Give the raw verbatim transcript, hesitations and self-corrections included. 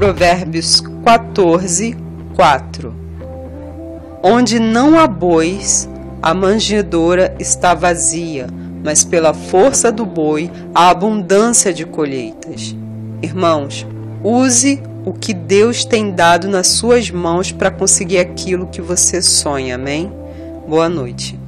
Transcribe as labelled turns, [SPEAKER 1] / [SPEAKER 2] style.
[SPEAKER 1] Provérbios quatorze, quatro. Onde não há bois, a manjedoura está vazia, mas pela força do boi há abundância de colheitas. Irmãos, use o que Deus tem dado nas suas mãos para conseguir aquilo que você sonha, amém? Boa noite.